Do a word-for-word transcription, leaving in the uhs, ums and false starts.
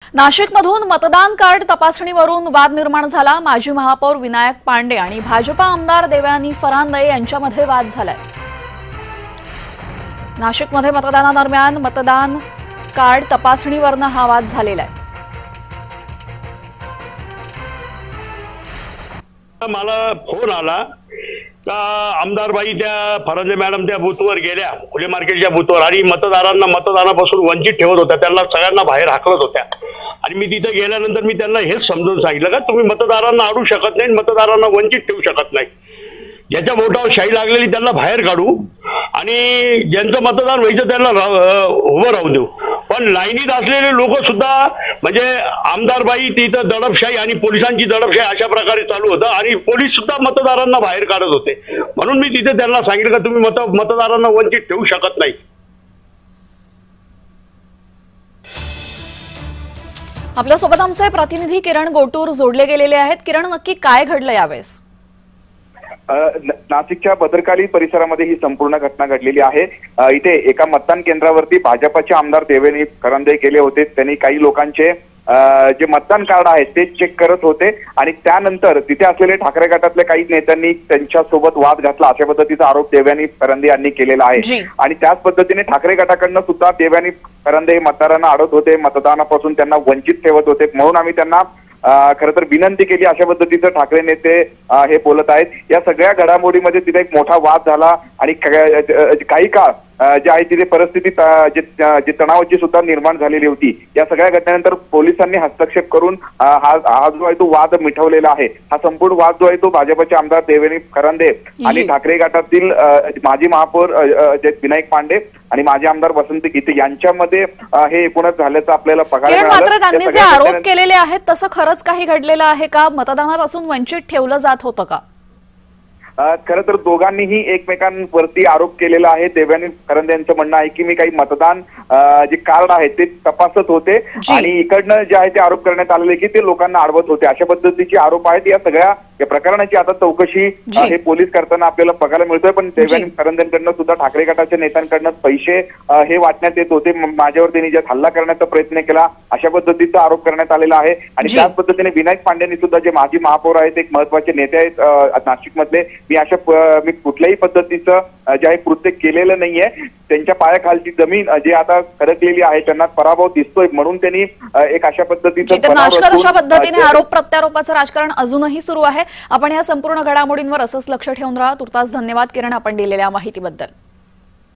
नाशिकमधून मतदान कार्ड तपासणीवरून वाद निर्माण झाला। माजी महापौर विनायक पांडे आणि भाजपा आमदार देवयानी फरांदे यांच्यामध्ये वाद झालाय। नाशिकमध्ये मतदानादरम्यान मतदान कार्ड तपासणीवरून हा वाद झालेला आहे। मला फोन आला का आमदारबाई त्या फरांदे मॅडम त्या बूथवर गेल्या, खुले मार्केटच्या बूथवर, आणि मतदारांना मतदानापासून वंचित ठेवत होत्या, त्यांना सगळ्यांना बाहेर हाकलत होत्या। आणि मी तिथे गेल्यानंतर मी त्यांना हेच समजून सांगितलं का तुम्ही मतदारांना अडू शकत नाही, मतदारांना वंचित ठेवू शकत नाही। ज्याच्या बोटावर शाई लागलेली त्यांना बाहेर काढू आणि ज्यांचं मतदान व्हायचं त्यांना उभं राहू देऊ। पण लाईनीत असलेले लोक सुद्धा म्हणजे आमदारबाई तिथं दडपशाही आणि पोलिसांची दडपशाही अशा प्रकारे चालू होतं आणि पोलीस सुद्धा मतदारांना बाहेर काढत होते। म्हणून मी तिथे त्यांना सांगितलं का तुम्ही मत मतदारांना वंचित ठेवू शकत नाही। आपल्यासोबत आमचे प्रतिनिधी किरण गोटूर जोडले गेलेले आहेत। किरण, नक्की काय घडलं यावेळेस? नाशिकच्या भद्रकाली परिसरामध्ये ही संपूर्ण घटना घडलेली आहे। इथे एका मतदान केंद्रावरती भाजपचे आमदार देवयानी फरांदे गेले होते। त्यांनी काही लोकांचे जे मतदान कार्ड आहेत ते चेक करत होते आणि त्यानंतर तिथे असलेले ठाकरे गटातल्या काही नेत्यांनी त्यांच्यासोबत वाद घातला, अशा पद्धतीचा आरोप देवयानी फरांदे यांनी केलेला आहे। आणि त्याच पद्धतीने ठाकरे गटाकडनं सुद्धा देवयानी फरांदे हे मतदारांना अडवत होते, मतदानापासून त्यांना वंचित ठेवत होते। म्हणून आम्ही त्यांना खरं तर विनंती केली, अशा पद्धतीचं ठाकरे नेते हे बोलत आहेत। या सगळ्या घडामोडीमध्ये तिथे एक मोठा वाद झाला आणि काही काळ जे आहे तिथे परिस्थिती जे तणावाची सुद्धा निर्माण झालेली होती। या सगळ्या घटनेनंतर पोलिसांनी हस्तक्षेप करून हा हा जो आहे तो वाद मिटवलेला आहे। हा संपूर्ण वाद जो आहे तो भाजपचे आमदार देवयानी फरांदे आणि ठाकरे गटातील माजी महापौर विनायक पांडे आणि माजी आमदार वसंत गीते यांच्यामध्ये हे एकूणच झाल्याचं आपल्याला बघायला मिळालं। मात्र त्यांनी जे आरोप केलेले आहेत तसं खरंच काही घडलेलं आहे का? मतदानापासून वंचित ठेवलं जात होतं का? खरं तर दोघांनीही एकमेकांवरती आरोप केलेला आहे। देवयानी फरांदे यांचं म्हणणं आहे की मी काही मतदान जे कार्ड आहे ते तपासत होते आणि इकडनं जे आहे ते आरोप करण्यात आलेले की ते लोकांना अडवत होते, अशा पद्धतीचे आरोप आहेत। या सगळ्या या प्रकरणाची आता चौकशी हे पोलीस करताना आपल्याला बघायला मिळतोय। पण देवयानी फरांदेंकडनं सुद्धा ठाकरे गटाच्या नेत्यांकडनं पैसे हे वाटण्यात येत होते, माझ्यावर त्यांनी ज्यात हल्ला करण्याचा प्रयत्न केला, अशा पद्धतीचा आरोप करण्यात आलेला आहे। आणि त्याच पद्धतीने विनायक पांडेंनी सुद्धा जे माजी महापौर आहेत, एक महत्वाचे नेते आहेत नाशिकमधले, मी अशा मी कुठल्याही पद्धतीचं जे आहे कृत्य केलेलं नाहीये, त्यांच्या पायाखालची जमीन जी आता खरकलेली आहे त्यांना पराभव दिसतोय, म्हणून त्यांनी एक अशा पद्धतीचं अशा पद्धतीने आरोप प्रत्यारोपाचं राजकारण अजूनही सुरू आहे। आपण या संपूर्ण घडामोडींवर असंच लक्ष ठेवून राहा। तुर्तास धन्यवाद किरण, आपण दिलेल्या माहितीबद्दल।